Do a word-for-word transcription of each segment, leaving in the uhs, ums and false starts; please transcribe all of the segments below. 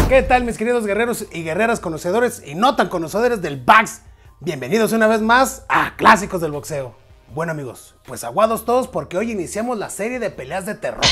¿Qué tal, mis queridos guerreros y guerreras conocedores y no tan conocedores del box? Bienvenidos una vez más a Clásicos del Boxeo. Bueno, amigos, pues aguados todos porque hoy iniciamos la serie de peleas de terror.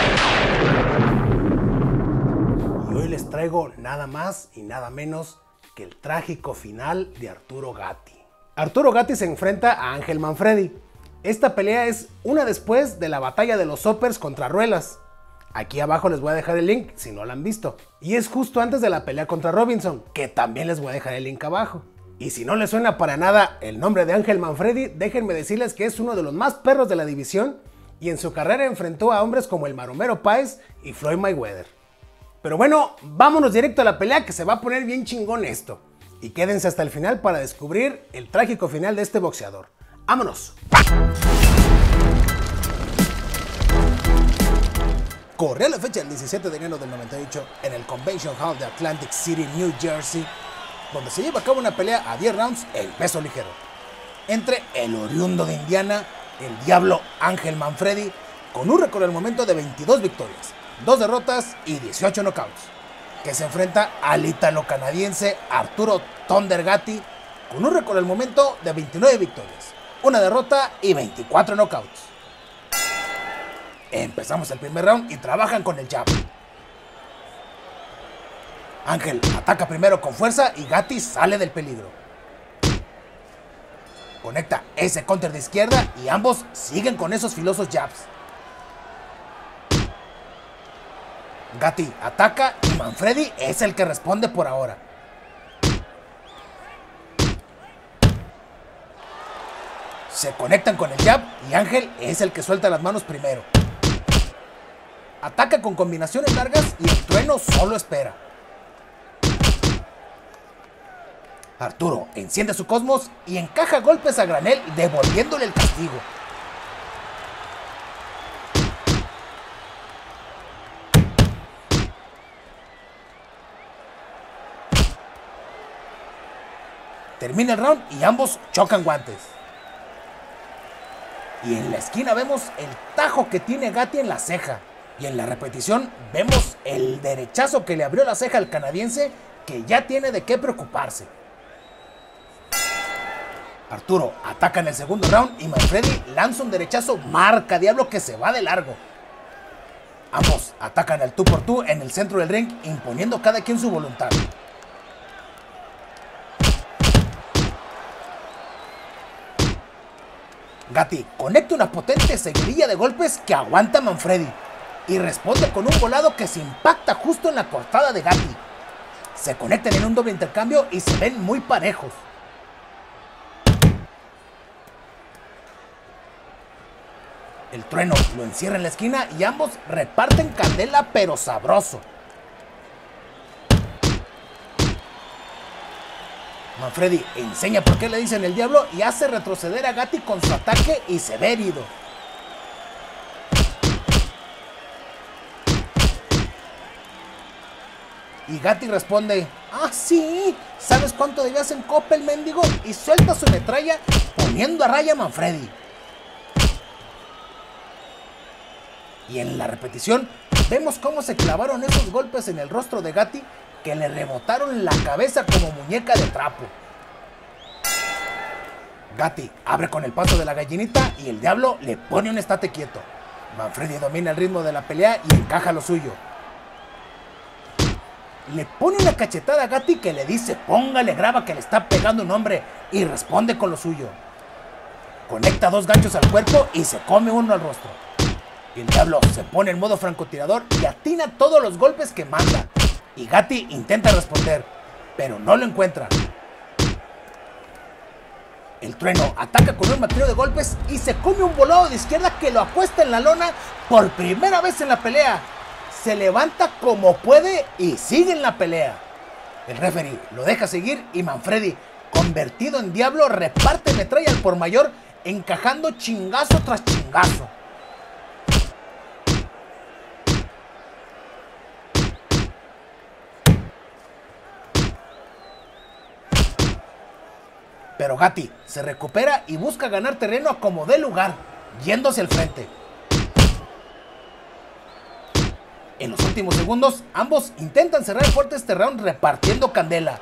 Y hoy les traigo nada más y nada menos que el trágico final de Arturo Gatti. Arturo Gatti se enfrenta a Ángel Manfredi. Esta pelea es una después de la batalla de los Soppers contra Ruelas. Aquí abajo les voy a dejar el link si no la han visto. Y es justo antes de la pelea contra Robinson, que también les voy a dejar el link abajo. Y si no les suena para nada el nombre de Ángel Manfredi, déjenme decirles que es uno de los más perros de la división y en su carrera enfrentó a hombres como el Maromero Páez y Floyd Mayweather. Pero bueno, vámonos directo a la pelea que se va a poner bien chingón esto. Y quédense hasta el final para descubrir el trágico final de este boxeador. ¡Vámonos! Corría la fecha del diecisiete de enero del noventa y ocho en el Convention Hall de Atlantic City, New Jersey, donde se lleva a cabo una pelea a diez rounds en peso ligero entre el oriundo de Indiana, el Diablo Ángel Manfredi, con un récord al momento de veintidós victorias, dos derrotas y dieciocho knockouts, que se enfrenta al ítalo-canadiense Arturo Thunder Gatti, con un récord al momento de veintinueve victorias, una derrota y veinticuatro knockouts. Empezamos el primer round y trabajan con el jab. Ángel ataca primero con fuerza y Gatti sale del peligro. Conecta ese counter de izquierda y ambos siguen con esos filosos jabs. Gatti ataca y Manfredi es el que responde por ahora. Se conectan con el jab y Ángel es el que suelta las manos primero. Ataca con combinaciones largas y el trueno solo espera. Arturo enciende su cosmos y encaja golpes a granel devolviéndole el castigo. Termina el round y ambos chocan guantes. Y en la esquina vemos el tajo que tiene Gatti en la ceja. Y en la repetición vemos el derechazo que le abrió la ceja al canadiense, que ya tiene de qué preocuparse. Arturo ataca en el segundo round y Manfredi lanza un derechazo marca diablo que se va de largo. Ambos atacan al tú por tú en el centro del ring, imponiendo cada quien su voluntad. Gatti conecta una potente seguidilla de golpes que aguanta Manfredi y responde con un volado que se impacta justo en la cortada de Gatti. Se conectan en un doble intercambio y se ven muy parejos. El trueno lo encierra en la esquina y ambos reparten candela pero sabroso. Manfredi enseña por qué le dicen el diablo y hace retroceder a Gatti con su ataque y se ve herido. Y Gatti responde, ah sí, ¿sabes cuánto debías en Coppel, mendigo? Y suelta su metralla poniendo a raya a Manfredi. Y en la repetición vemos cómo se clavaron esos golpes en el rostro de Gatti que le rebotaron la cabeza como muñeca de trapo. Gatti abre con el paso de la gallinita y el diablo le pone un estate quieto. Manfredi domina el ritmo de la pelea y encaja lo suyo. Le pone una cachetada a Gatti que le dice póngale graba que le está pegando un hombre y responde con lo suyo. Conecta dos ganchos al cuerpo y se come uno al rostro. Y el diablo se pone en modo francotirador y atina todos los golpes que manda. Y Gatti intenta responder, pero no lo encuentra. El trueno ataca con un matrimonio de golpes y se come un volado de izquierda que lo acuesta en la lona por primera vez en la pelea. Se levanta como puede y sigue en la pelea. El referee lo deja seguir y Manfredi, convertido en diablo, reparte metralla al por mayor, encajando chingazo tras chingazo. Pero Gatti se recupera y busca ganar terreno a como dé lugar, yendo hacia el frente. En los últimos segundos, ambos intentan cerrar fuerte este round repartiendo candela.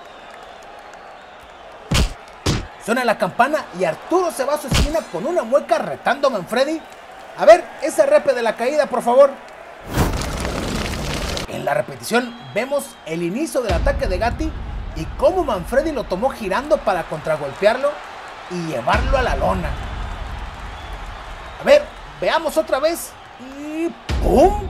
Suena la campana y Arturo se va a su esquina con una mueca retando a Manfredi. A ver, ese repe de la caída, por favor. En la repetición vemos el inicio del ataque de Gatti y cómo Manfredi lo tomó girando para contragolpearlo y llevarlo a la lona. A ver, veamos otra vez y ¡pum!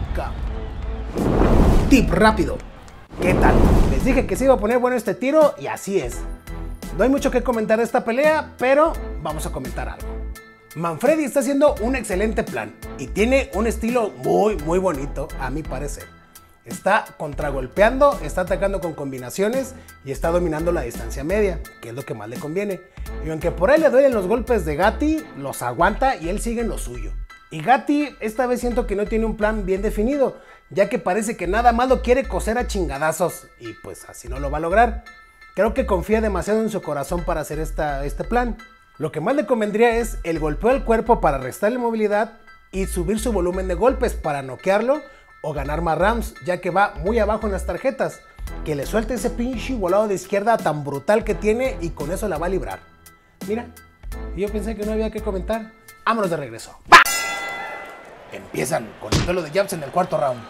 Tip rápido. ¿Qué tal? Les dije que se iba a poner bueno este tiro y así es. No hay mucho que comentar de esta pelea, pero vamos a comentar algo. Manfredi está haciendo un excelente plan y tiene un estilo muy muy bonito a mi parecer. Está contragolpeando, está atacando con combinaciones y está dominando la distancia media, que es lo que más le conviene. Y aunque por ahí le duelen los golpes de Gatti, los aguanta y él sigue en lo suyo. Y Gatti esta vez siento que no tiene un plan bien definido, ya que parece que nada más lo quiere coser a chingadazos y pues así no lo va a lograr. Creo que confía demasiado en su corazón para hacer esta, este plan. Lo que más le convendría es el golpeo al cuerpo para restarle movilidad y subir su volumen de golpes para noquearlo o ganar más rounds, ya que va muy abajo en las tarjetas. Que le suelte ese pinche volado de izquierda tan brutal que tiene y con eso la va a librar. Mira, yo pensé que no había que comentar. Vámonos de regreso. ¡Bah! Empiezan con el duelo de jabs en el cuarto round.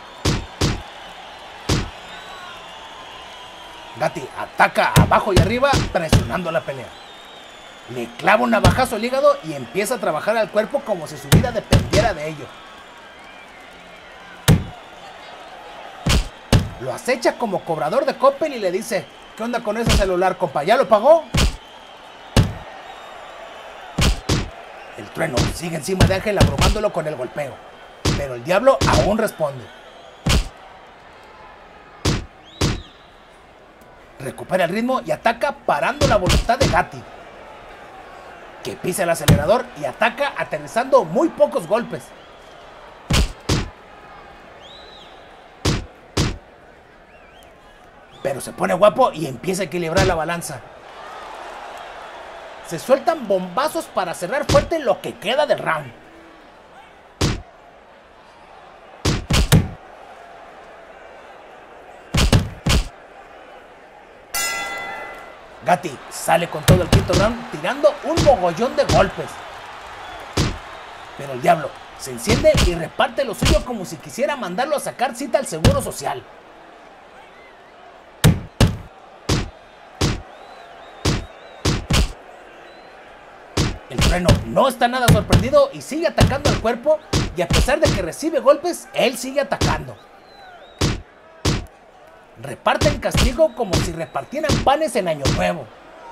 Gatti ataca abajo y arriba presionando la pelea. Le clava un navajazo al hígado y empieza a trabajar al cuerpo como si su vida dependiera de ello. Lo acecha como cobrador de Coppel y le dice: ¿qué onda con ese celular, compa? ¿Ya lo pagó? El Trueno sigue encima de Ángel abrumándolo con el golpeo, pero el Diablo aún responde. Recupera el ritmo y ataca parando la voluntad de Gatti, que pisa el acelerador y ataca aterrizando muy pocos golpes. Pero se pone guapo y empieza a equilibrar la balanza. Se sueltan bombazos para cerrar fuerte lo que queda del round. Gatti sale con todo el quinto round tirando un mogollón de golpes. Pero el Diablo se enciende y reparte lo suyo como si quisiera mandarlo a sacar cita al Seguro Social. El Trueno no está nada sorprendido y sigue atacando al cuerpo, y a pesar de que recibe golpes, él sigue atacando. Reparten castigo como si repartieran panes en Año Nuevo.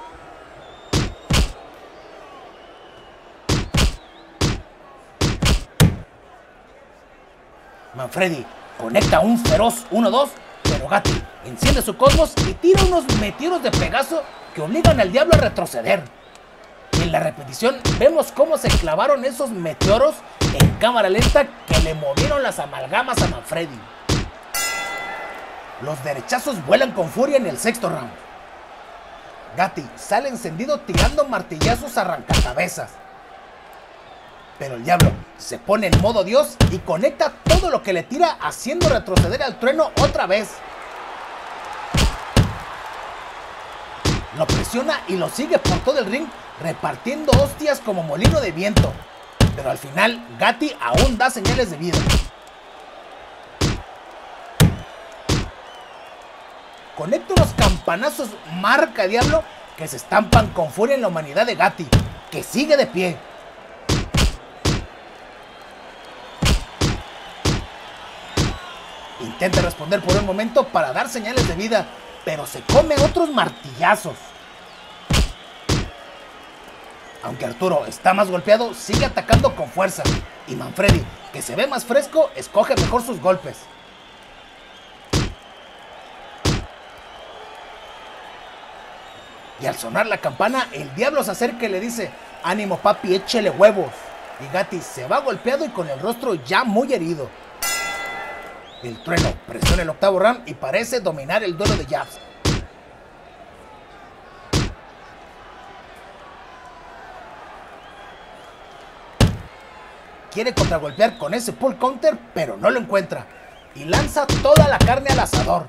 Manfredi conecta un feroz uno dos, pero Gatti enciende su cosmos y tira unos meteoros de Pegaso que obligan al Diablo a retroceder. En la repetición vemos cómo se clavaron esos meteoros en cámara lenta que le movieron las amalgamas a Manfredi. Los derechazos vuelan con furia en el sexto round. Gatti sale encendido tirando martillazos arrancacabezas. Pero el Diablo se pone en modo Dios y conecta todo lo que le tira, haciendo retroceder al Trueno otra vez. Lo presiona y lo sigue por todo el ring, repartiendo hostias como molino de viento. Pero al final, Gatti aún da señales de vida. Conecta unos campanazos marca Diablo que se estampan con furia en la humanidad de Gatti, que sigue de pie. Intenta responder por un momento para dar señales de vida, pero se come otros martillazos. Aunque Arturo está más golpeado, sigue atacando con fuerza, y Manfredi, que se ve más fresco, escoge mejor sus golpes. Y al sonar la campana, el Diablo se acerca y le dice: ánimo papi, échele huevos. Y Gatti se va golpeado y con el rostro ya muy herido. El Trueno presiona el octavo round y parece dominar el duelo de jabs. Quiere contragolpear con ese pull counter, pero no lo encuentra. y lanza toda la carne al asador.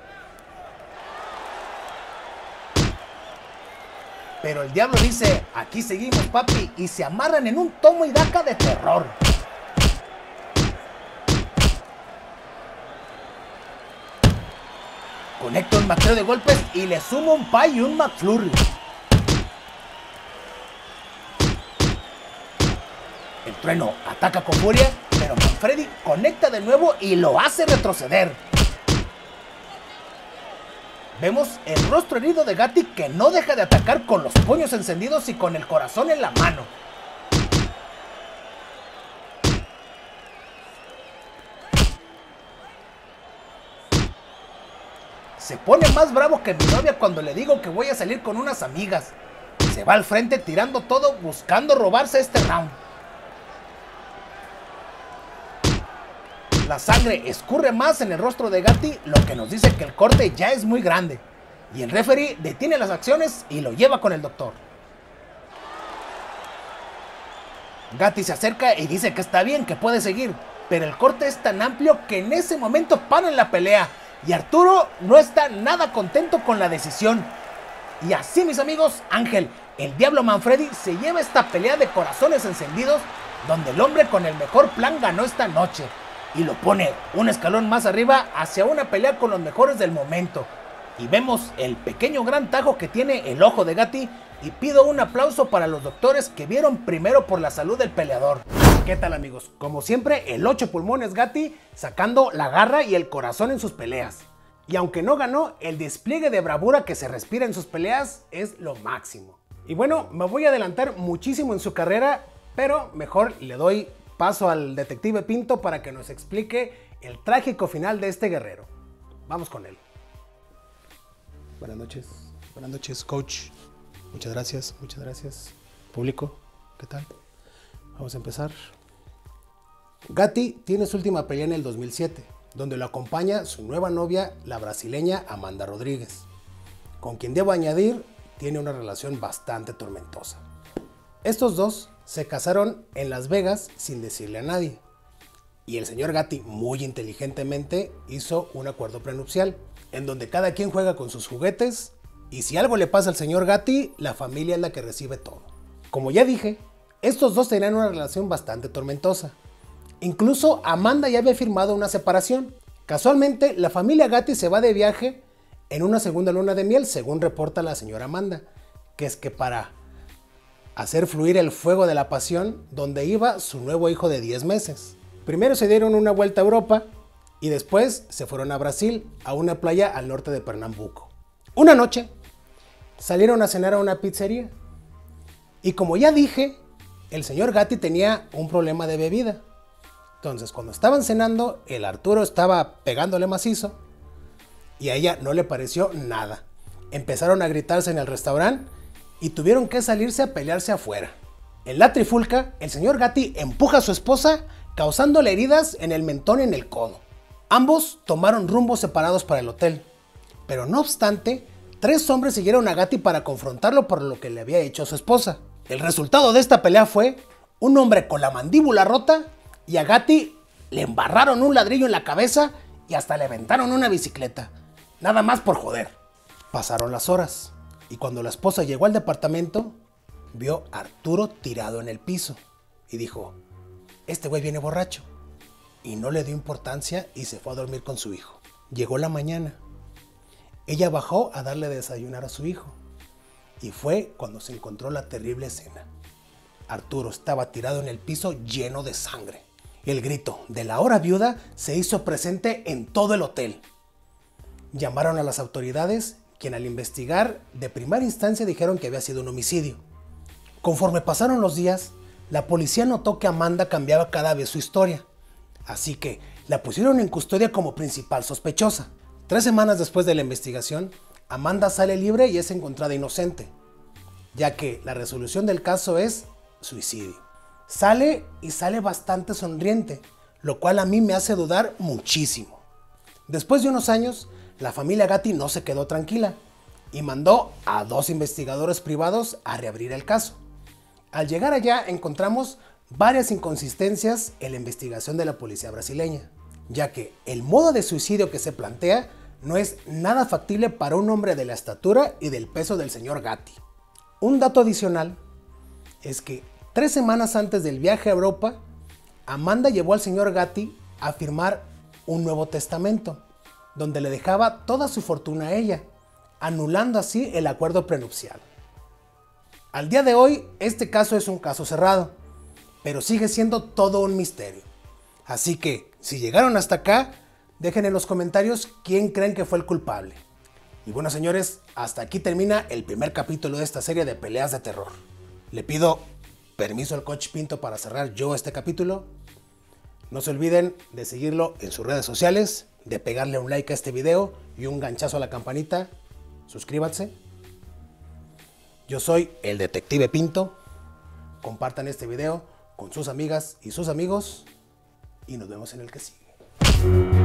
Pero el diablo dice, aquí seguimos papi, y se amarran en un tomo y daca de terror. Conecta un macreo de golpes y le suma un pie y un McFlurry. El trueno ataca con furia, pero Manfredi conecta de nuevo y lo hace retroceder. Vemos el rostro herido de Gatti que no deja de atacar con los puños encendidos y con el corazón en la mano. Se pone más bravo que mi novia cuando le digo que voy a salir con unas amigas. Se va al frente tirando todo buscando robarse este round. La sangre escurre más en el rostro de Gatti, lo que nos dice que el corte ya es muy grande. Y el referee detiene las acciones y lo lleva con el doctor. Gatti se acerca y dice que está bien, que puede seguir. Pero el corte es tan amplio que en ese momento paran la pelea. Y Arturo no está nada contento con la decisión. Y así, mis amigos, Ángel, el Diablo Manfredi, se lleva esta pelea de corazones encendidos, donde el hombre con el mejor plan ganó esta noche. Y lo pone un escalón más arriba hacia una pelea con los mejores del momento. Y vemos el pequeño gran tajo que tiene el ojo de Gatti. Y pido un aplauso para los doctores que vieron primero por la salud del peleador. ¿Qué tal, amigos? Como siempre, el ocho pulmones Gatti sacando la garra y el corazón en sus peleas. Y aunque no ganó, el despliegue de bravura que se respira en sus peleas es lo máximo. Y bueno, me voy a adelantar muchísimo en su carrera, pero mejor le doy paso al detective Pinto para que nos explique el trágico final de este guerrero. Vamos con él. Buenas noches. Buenas noches, coach. Muchas gracias, muchas gracias. Público, ¿qué tal? Vamos a empezar. Gatti tiene su última pelea en el dos mil siete, donde lo acompaña su nueva novia, la brasileña Amanda Rodríguez, con quien debo añadir tiene una relación bastante tormentosa. Estos dos se casaron en Las Vegas sin decirle a nadie, y el señor Gatti muy inteligentemente hizo un acuerdo prenupcial, en donde cada quien juega con sus juguetes, y si algo le pasa al señor Gatti, la familia es la que recibe todo. Como ya dije, estos dos tenían una relación bastante tormentosa. Incluso Amanda ya había firmado una separación. Casualmente, la familia Gatti se va de viaje en una segunda luna de miel, según reporta la señora Amanda, que es que para hacer fluir el fuego de la pasión, donde iba su nuevo hijo de diez meses. Primero se dieron una vuelta a Europa y después se fueron a Brasil, a una playa al norte de Pernambuco. Una noche salieron a cenar a una pizzería y, como ya dije, el señor Gatti tenía un problema de bebida. Entonces, cuando estaban cenando, el Arturo estaba pegándole macizo y a ella no le pareció nada. Empezaron a gritarse en el restaurante y tuvieron que salirse a pelearse afuera. En la trifulca, el señor Gatti empuja a su esposa, causándole heridas en el mentón y en el codo. Ambos tomaron rumbos separados para el hotel, pero no obstante, tres hombres siguieron a Gatti para confrontarlo por lo que le había hecho a su esposa. El resultado de esta pelea fue un hombre con la mandíbula rota, y a Gatti le embarraron un ladrillo en la cabeza y hasta le aventaron una bicicleta. Nada más por joder. Pasaron las horas y cuando la esposa llegó al departamento, vio a Arturo tirado en el piso y dijo, este güey viene borracho. Y no le dio importancia y se fue a dormir con su hijo. Llegó la mañana. Ella bajó a darle de desayunar a su hijo. Y fue cuando se encontró la terrible escena. Arturo estaba tirado en el piso lleno de sangre. El grito de la hora viuda se hizo presente en todo el hotel. Llamaron a las autoridades, quien al investigar de primera instancia dijeron que había sido un homicidio. Conforme pasaron los días, la policía notó que Amanda cambiaba cada vez su historia. Así que la pusieron en custodia como principal sospechosa. Tres semanas después de la investigación, Amanda sale libre y es encontrada inocente, ya que la resolución del caso es suicidio. Sale y sale bastante sonriente, lo cual a mí me hace dudar muchísimo. Después de unos años, la familia Gatti no se quedó tranquila y mandó a dos investigadores privados a reabrir el caso. Al llegar allá encontramos varias inconsistencias en la investigación de la policía brasileña. ya que el modo de suicidio que se plantea no es nada factible para un hombre de la estatura y del peso del señor Gatti. Un dato adicional es que tres semanas antes del viaje a Europa, Amanda llevó al señor Gatti a firmar un nuevo testamento, donde le dejaba toda su fortuna a ella, anulando así el acuerdo prenupcial. Al día de hoy, este caso es un caso cerrado, pero sigue siendo todo un misterio. Así que, si llegaron hasta acá, dejen en los comentarios quién creen que fue el culpable. Y bueno, señores, hasta aquí termina el primer capítulo de esta serie de peleas de terror. Le pido permiso al Coach Pinto para cerrar yo este capítulo. No se olviden de seguirlo en sus redes sociales, de pegarle un like a este video y un ganchazo a la campanita. Suscríbanse. Yo soy el Detective Pinto. Compartan este video con sus amigas y sus amigos y nos vemos en el que sigue.